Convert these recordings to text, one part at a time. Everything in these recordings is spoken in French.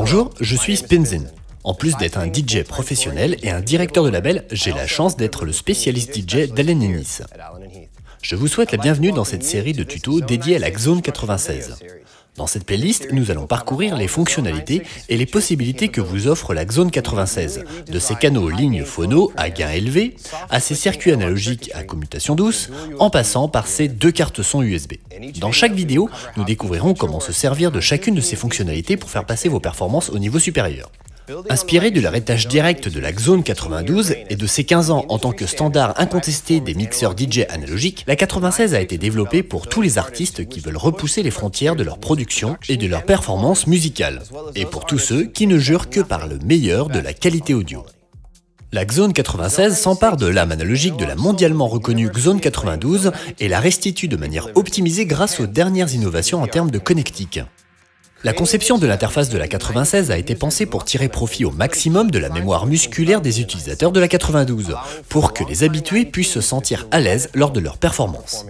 Bonjour, je suis Spinzin. En plus d'être un DJ professionnel et un directeur de label, j'ai la chance d'être le spécialiste DJ d'Allen & Heath. Je vous souhaite la bienvenue dans cette série de tutos dédiée à la Xone 96. Dans cette playlist, nous allons parcourir les fonctionnalités et les possibilités que vous offre la Xone 96, de ses canaux lignes phono à gain élevé, à ses circuits analogiques à commutation douce, en passant par ses deux cartes son USB. Dans chaque vidéo, nous découvrirons comment se servir de chacune de ces fonctionnalités pour faire passer vos performances au niveau supérieur. Inspiré de l'héritage direct de la Xone 92 et de ses 15 ans en tant que standard incontesté des mixeurs DJ analogiques, la 96 a été développée pour tous les artistes qui veulent repousser les frontières de leur production et de leur performance musicale, et pour tous ceux qui ne jurent que par le meilleur de la qualité audio. La Xone 96 s'empare de l'âme analogique de la mondialement reconnue Xone 92 et la restitue de manière optimisée grâce aux dernières innovations en termes de connectique. La conception de l'interface de la 96 a été pensée pour tirer profit au maximum de la mémoire musculaire des utilisateurs de la 92, pour que les habitués puissent se sentir à l'aise lors de leur performance.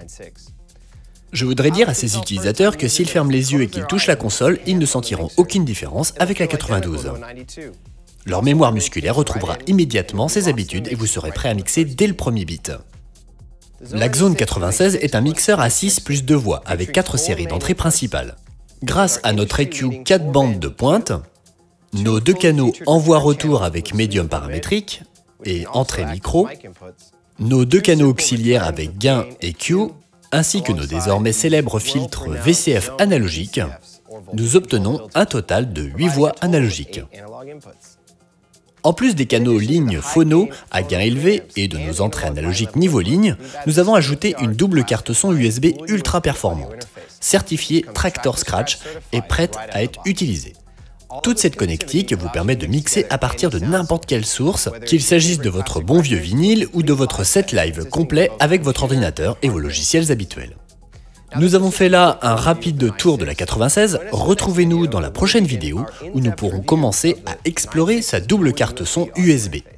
Je voudrais dire à ces utilisateurs que s'ils ferment les yeux et qu'ils touchent la console, ils ne sentiront aucune différence avec la 92. Leur mémoire musculaire retrouvera immédiatement ses habitudes et vous serez prêt à mixer dès le premier beat. La Xone 96 est un mixeur à 6 plus 2 voix, avec 4 séries d'entrées principales. Grâce à notre EQ 4 bandes de pointe, nos deux canaux envoi-retour avec médium paramétrique et entrée micro, nos deux canaux auxiliaires avec gain et Q, ainsi que nos désormais célèbres filtres VCF analogiques, nous obtenons un total de 8 voix analogiques. En plus des canaux lignes phono à gain élevé et de nos entrées analogiques niveau ligne, nous avons ajouté une double carte son USB ultra performante, certifiée Tractor Scratch et prête à être utilisée. Toute cette connectique vous permet de mixer à partir de n'importe quelle source, qu'il s'agisse de votre bon vieux vinyle ou de votre set live complet avec votre ordinateur et vos logiciels habituels. Nous avons fait là un rapide tour de la 96, retrouvez-nous dans la prochaine vidéo où nous pourrons commencer à explorer sa double carte son USB.